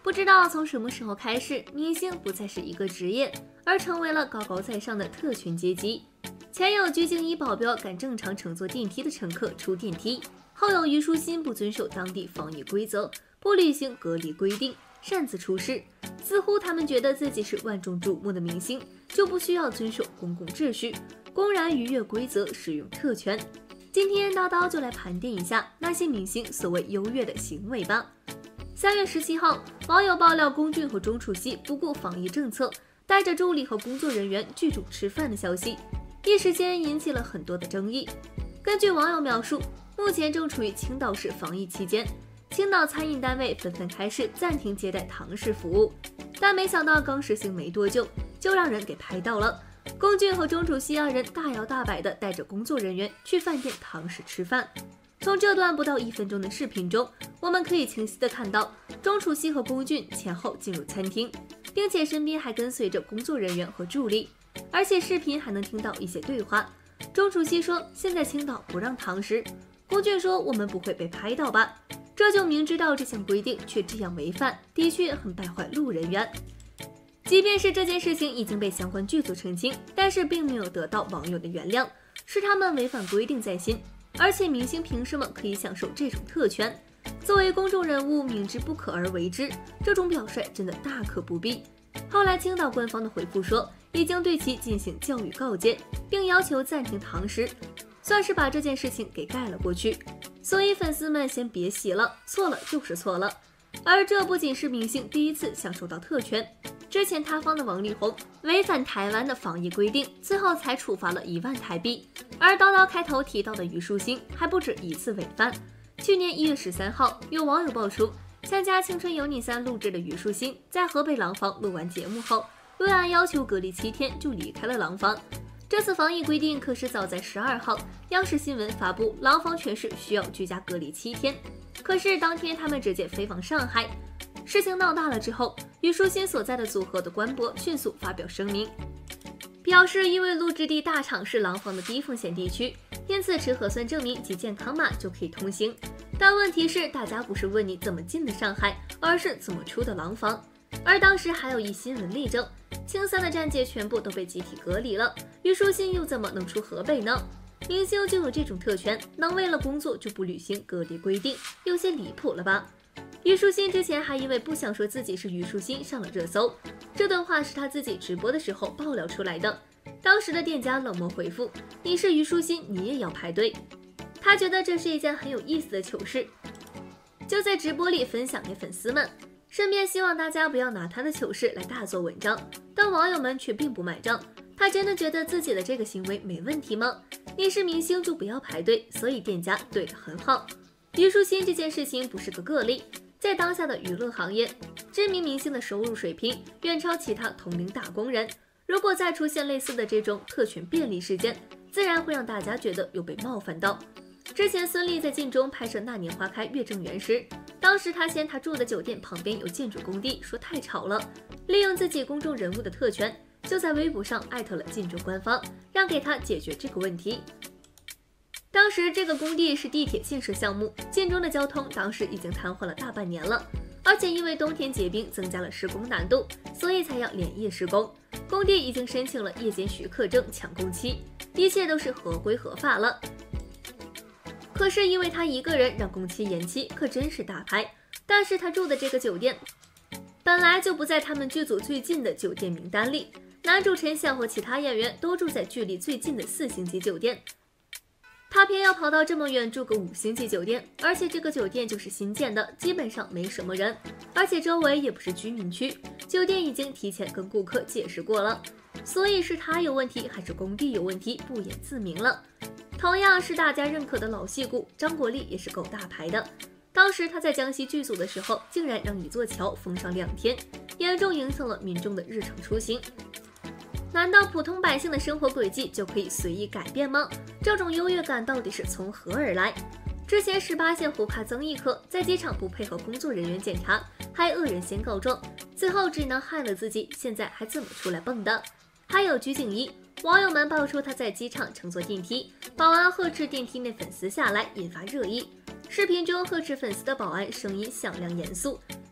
不知道从什么时候开始，明星不再是一个职业，而成为了高高在上的特权阶级。前有鞠婧祎保镖赶正常乘坐电梯的乘客出电梯，后有虞书欣不遵守当地防疫规则，不履行隔离规定，擅自出事。似乎他们觉得自己是万众瞩目的明星，就不需要遵守公共秩序，公然逾越规则，使用特权。今天叨叨就来盘点一下那些明星所谓优越的行为吧。3月17号，网友爆料龚俊和钟楚曦不顾防疫政策，带着助理和工作人员聚众吃饭的消息，一时间引起了很多的争议。根据网友描述，目前正处于青岛市防疫期间，青岛餐饮单位纷纷开始暂停接待堂食服务，但没想到刚实行没多久，就让人给拍到了。龚俊和钟楚曦二人大摇大摆地带着工作人员去饭店堂食吃饭。从这段不到1分钟的视频中，我们可以清晰地看到钟楚曦和龚俊前后进入餐厅，并且身边还跟随着工作人员和助理，而且视频还能听到一些对话。钟楚曦说现在青岛不让堂食，龚俊说我们不会被拍到吧？这就明知道这项规定却这样违反，的确很败坏路人缘。即便是这件事情已经被相关剧组澄清，但是并没有得到网友的原谅，是他们违反规定在先。而且明星凭什么可以享受这种特权？作为公众人物，明知不可而为之，这种表率真的大可不必。后来青岛官方的回复说，已经对其进行教育告诫，并要求暂停堂食，算是把这件事情给盖了过去。所以粉丝们先别洗了，错了就是错了。而这不仅是明星第一次享受到特权，之前塌方的王力宏违反台湾的防疫规定，最后才处罚了1万台币。而叨叨开头提到的虞书欣还不止一次违反。去年1月13号，有网友爆出，参加《青春有你3》录制的虞书欣，在河北廊坊录完节目后，未按要求隔离7天就离开了廊坊。这次防疫规定可是早在12号，央视新闻发布，廊坊全市需要居家隔离7天。可是当天他们直接飞往上海。事情闹大了之后，虞书欣所在的组合的官博迅速发表声明，表示因为录制地大厂是廊坊的低风险地区，因此持核酸证明及健康码就可以通行。但问题是，大家不是问你怎么进的上海，而是怎么出的廊坊。而当时还有一新闻例证，青3的站姐全部都被集体隔离了，虞书欣又怎么能出河北呢？明星就有这种特权，能为了工作就不履行隔离规定，有些离谱了吧？虞书欣之前还因为不想说自己是虞书欣上了热搜，这段话是他自己直播的时候爆料出来的。当时的店家冷漠回复：“你是虞书欣，你也要排队。”他觉得这是一件很有意思的糗事，就在直播里分享给粉丝们，顺便希望大家不要拿他的糗事来大做文章。但网友们却并不买账，他真的觉得自己的这个行为没问题吗？你是明星就不要排队，所以店家对得很好。虞书欣这件事情不是个个例，在当下的娱乐行业，知名明星的收入水平远超其他同龄打工人。如果再出现类似的这种特权便利事件，自然会让大家觉得有被冒犯到。之前孙俪在晋中拍摄《那年花开月正圆》时，当时她嫌她住的酒店旁边有建筑工地，说太吵了，利用自己公众人物的特权，就在微博上艾特了晋中官方，让给她解决这个问题。当时这个工地是地铁建设项目，晋中的交通当时已经瘫痪了大半年了，而且因为冬天结冰增加了施工难度，所以才要连夜施工。工地已经申请了夜间许可证抢工期，一切都是合规合法了。可是因为他一个人让工期延期，可真是大牌。但是他住的这个酒店本来就不在他们剧组最近的酒店名单里，男主陈晓和其他演员都住在距离最近的4星级酒店，他偏要跑到这么远住个5星级酒店，而且这个酒店就是新建的，基本上没什么人，而且周围也不是居民区，酒店已经提前跟顾客解释过了，所以是他有问题还是工地有问题，不言自明了。同样是大家认可的老戏骨，张国立也是够大牌的。当时他在江西剧组的时候，竟然让一座桥封上2天，严重影响了民众的日常出行。难道普通百姓的生活轨迹就可以随意改变吗？这种优越感到底是从何而来？之前18线胡咖曾轶可在机场不配合工作人员检查，还恶人先告状，最后只能害了自己，现在还怎么出来蹦的？还有鞠婧祎，网友们爆出他在机场乘坐电梯，保安呵斥电梯内粉丝下来，引发热议。视频中呵斥粉丝的保安声音响亮严肃，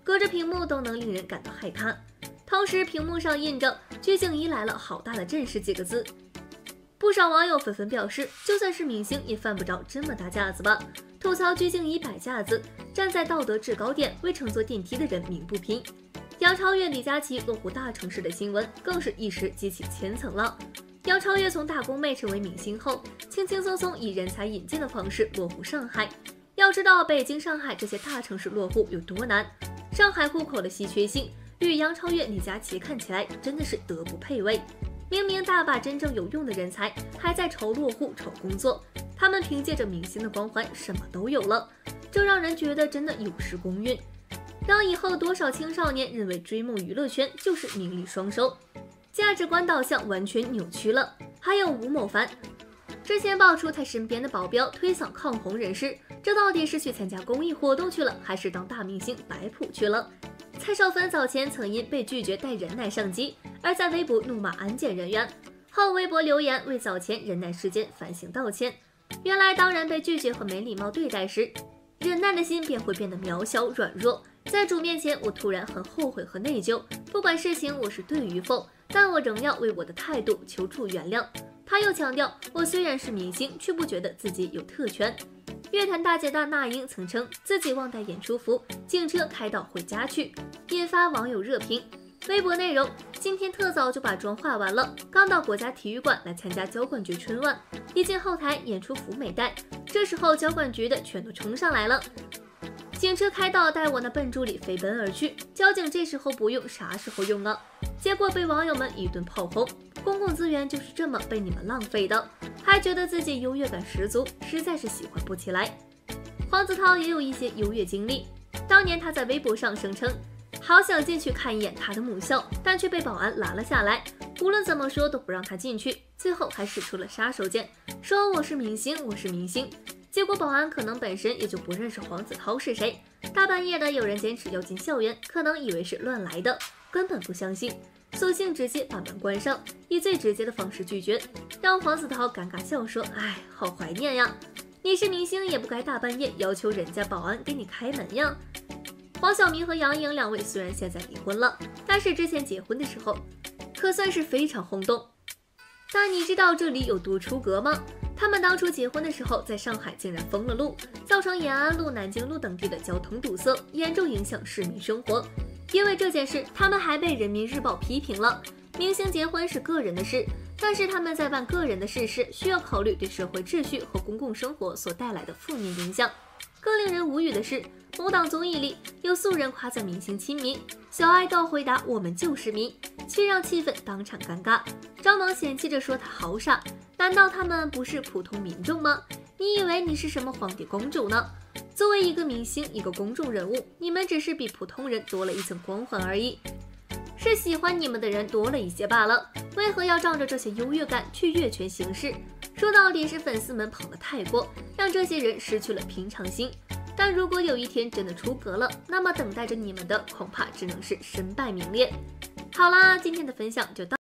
隔着屏幕都能令人感到害怕。同时，屏幕上印着“鞠婧祎来了，好大的阵势”几个字。不少网友纷纷表示，就算是明星也犯不着这么大架子吧，吐槽鞠婧祎摆架子，站在道德制高点为乘坐电梯的人鸣不平。杨超越、李佳琦落户大城市的新闻更是一时激起千层浪。杨超越从打工妹成为明星后，轻轻松松以人才引进的方式落户上海。要知道北京、上海这些大城市落户有多难，上海户口的稀缺性与杨超越、李佳琦看起来真的是德不配位。明明大把真正有用的人才还在愁落户、愁工作，他们凭借着明星的光环什么都有了，这让人觉得真的有失公允。让以后多少青少年认为追梦娱乐圈就是名利双收，价值观导向完全扭曲了。还有吴某凡，之前爆出他身边的保镖推搡抗洪人士，这到底是去参加公益活动去了，还是当大明星摆谱去了？蔡少芬早前曾因被拒绝带人奶上机，而在微博怒骂安检人员，后微博留言为早前人奶事件反省道歉。原来当人被拒绝和没礼貌对待时，忍耐的心便会变得渺小软弱。在主面前，我突然很后悔和内疚，不管事情我是对与否，但我仍要为我的态度求助原谅。他又强调，我虽然是明星，却不觉得自己有特权。乐坛大姐大那英曾称自己忘带演出服，警车开到回家去，引发网友热评。微博内容：今天特早就把妆化完了，刚到国家体育馆来参加交管局春晚，一进后台演出服没带，这时候交管局的全都冲上来了。警车开到，带我那笨助理飞奔而去。交警这时候不用，啥时候用啊？结果被网友们一顿炮轰，公共资源就是这么被你们浪费的，还觉得自己优越感十足，实在是喜欢不起来。黄子韬也有一些优越经历，当年他在微博上声称，好想进去看一眼他的母校，但却被保安拦了下来，无论怎么说都不让他进去，最后还使出了杀手锏，说我是明星，我是明星。结果保安可能本身也就不认识黄子韬是谁，大半夜的有人坚持要进校园，可能以为是乱来的，根本不相信，索性直接把门关上，以最直接的方式拒绝，让黄子韬尴尬笑说：“哎，好怀念呀！你是明星也不该大半夜要求人家保安给你开门呀。”黄晓明和杨颖两位虽然现在离婚了，但是之前结婚的时候可算是非常轰动。但你知道这里有多出格吗？他们当初结婚的时候，在上海竟然封了路，造成延安路、南京路等地的交通堵塞，严重影响市民生活。因为这件事，他们还被人民日报批评了。明星结婚是个人的事，但是他们在办个人的事时，需要考虑对社会秩序和公共生活所带来的负面影响。更令人无语的是，某档综艺里有素人夸赞明星亲民，小爱豆回答我们就是民，却让气氛当场尴尬。张萌嫌弃着说他好傻，难道他们不是普通民众吗？你以为你是什么皇帝公主呢？作为一个明星，一个公众人物，你们只是比普通人多了一层光环而已，是喜欢你们的人多了一些罢了。为何要仗着这些优越感去越权行事？说到底是粉丝们捧得太过，让这些人失去了平常心。但如果有一天真的出格了，那么等待着你们的恐怕只能是身败名裂。好啦，今天的分享就到。